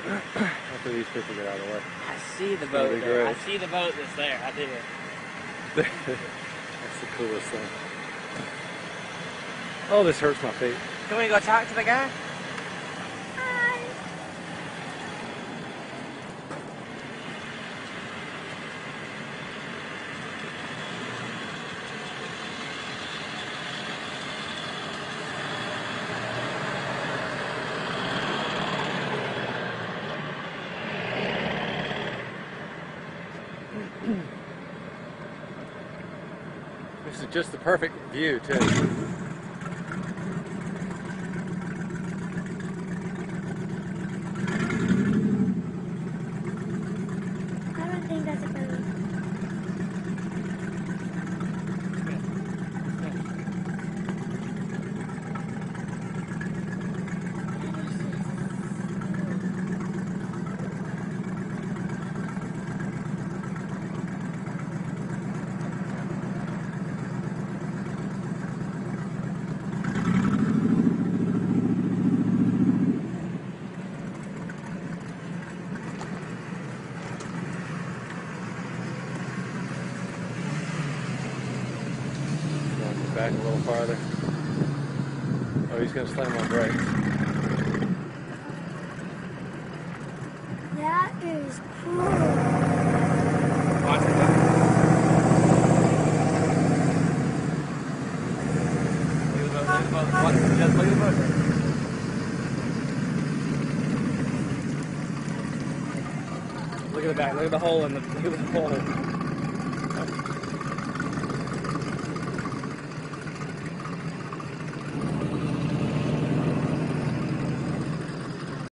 After these people get out of the way. I see the boat there. I see the boat that's there. I do. That's the coolest thing. Oh, this hurts my feet. Can we go talk to the guy? Hi. This is just the perfect view, too. I don't think that's a boat. Back a little farther. Oh, he's going to slam on brakes. That is cool. Watch it. Look at the boat. Look at the boat. Look at the back. Look at the hole in the hole.